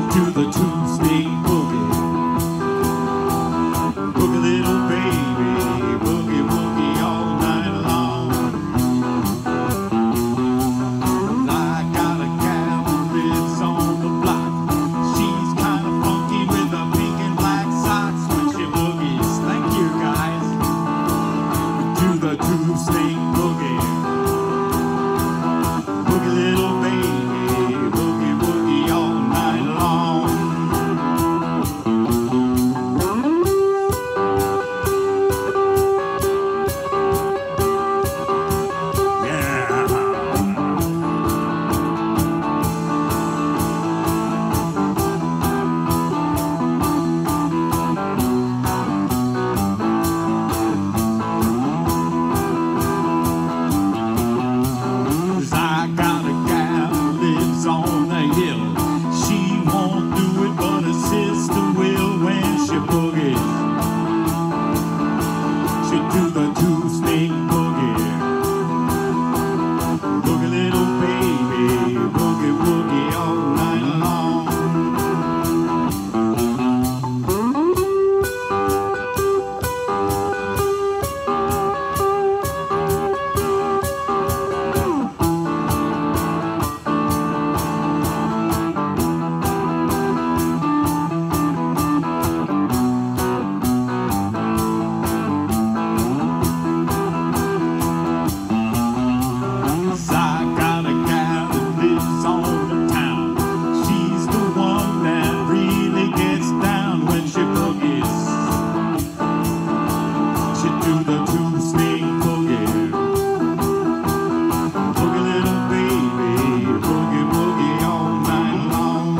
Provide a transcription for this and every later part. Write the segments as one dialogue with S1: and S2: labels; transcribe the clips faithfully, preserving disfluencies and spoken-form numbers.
S1: do the two-string boogie. Boogie little baby, boogie woogie all night long. I got a gal who lives on the block. She's kind of funky with the pink and black socks when she boogies. Thank you guys. Do the two-string boogie. Boogie little baby, boogie woogie all night long. Cause I got a gal who lives on the hill. She won't do it, but her sister will when she boogies. She do the two-string boogie. Boogie little baby, boogie woogie all night long. Cause I got a gal who lives on the town. She's the one that really gets down when she boogies. She do the two-string boogie. Boogie little baby, boogie woogie all night long.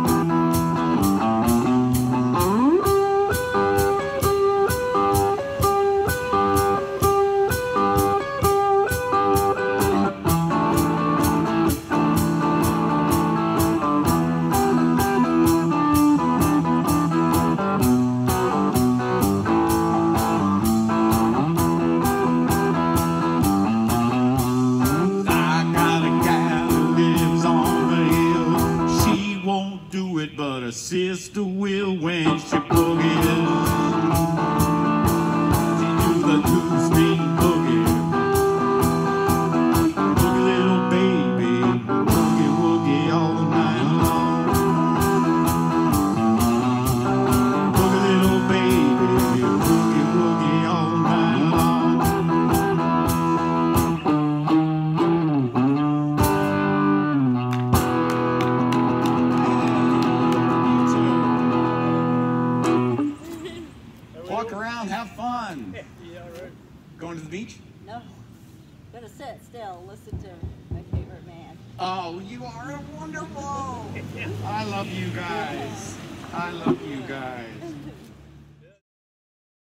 S1: I got a gal who lives on the hill. She won't do it, but her sister will when she boogies. She do the two-string boogie. Boogie little baby, boogie woogie all night long. Boogie little baby, boogie woogie all night long. Walk around, have fun. Going to the beach?
S2: No, gonna sit still, listen to my favorite man.
S1: Oh, you are wonderful. I love you guys. I love you guys.